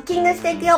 ッキングしていくよ。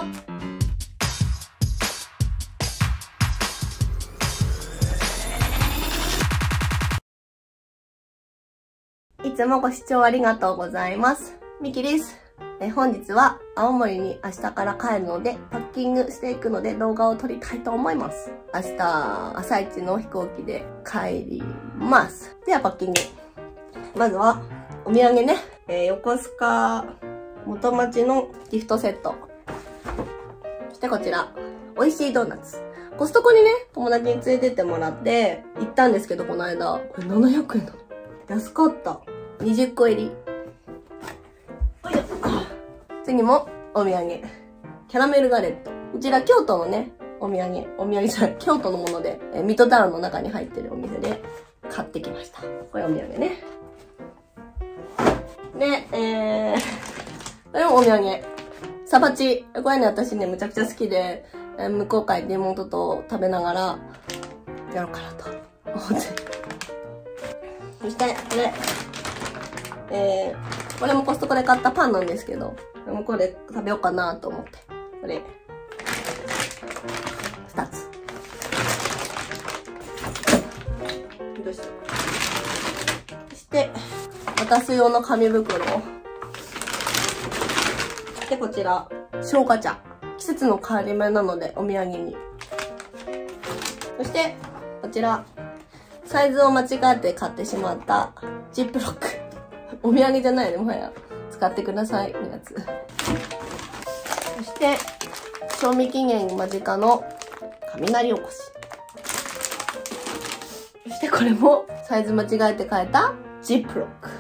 いつもご視聴ありがとうございます。みきです。本日は青森に明日から帰るので、パッキングしていくので動画を撮りたいと思います。明日、朝一の飛行機で帰ります。ではパッキング。まずは、お土産ね。横須賀元町のギフトセット。そしてこちら、美味しいドーナツ。コストコにね、友達に連れてってもらって、行ったんですけど、この間。これ700円なの。安かった。20個入り。次もお土産。キャラメルガレット。こちら京都のね、お土産じゃない、京都のもので、ミッドタウンの中に入ってるお店で買ってきました。これお土産ね。で、これもお土産。サバチ。これね、私ね、むちゃくちゃ好きで、向こう帰って妹と食べながら、やろうかなと思って。そして、これもコストコで買ったパンなんですけど、これ食べようかなと思って。これ、2つ。そして、私用の紙袋。で、こちら、生姜茶。季節の変わり目なので、お土産に。そして、こちら、サイズを間違えて買ってしまったジップロック。お土産じゃないね、もはや。使ってください、のやつ。そして、賞味期限間近の雷おこし。そしてこれもサイズ間違えて買えたジップロック。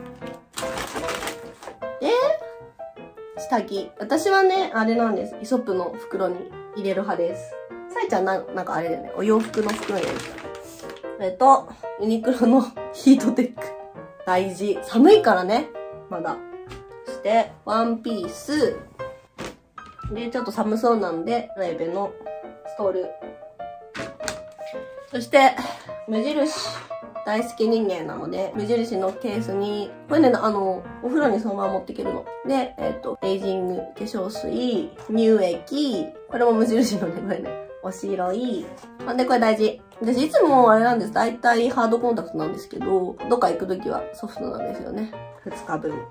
で、下着。私はね、あれなんです。イソップの袋に入れる派です。さいちゃんなんかあれだよね。お洋服の袋に入れる。それと、ユニクロのヒートテック。大事。寒いからね。まだ。そして、ワンピース。で、ちょっと寒そうなんで、ライベのストール。そして、無印。大好き人間なので、無印のケースに、これね、お風呂にそのまま持っていけるの。で、エイジング、化粧水、乳液。これも無印のね、これね。お白い。で、これ大事。私いつもあれなんです。だいたいハードコンタクトなんですけど、どっか行くときはソフトなんですよね。2日分。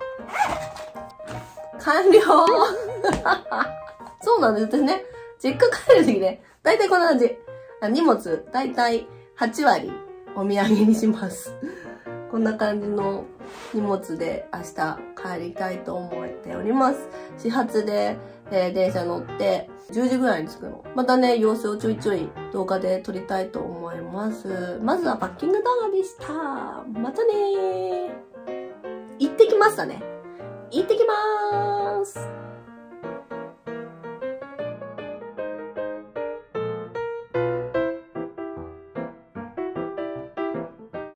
完了そうなんです。私ね、実家帰るときね、だいたいこんな感じ。荷物、だいたい8割お土産にします。こんな感じの荷物で明日帰りたいと思っております。始発で、電車乗って10時ぐらいに着くの。またね、様子をちょいちょい動画で撮りたいと思います。まずはパッキング動画でした。またねー。行ってきましたね。行ってきまーす。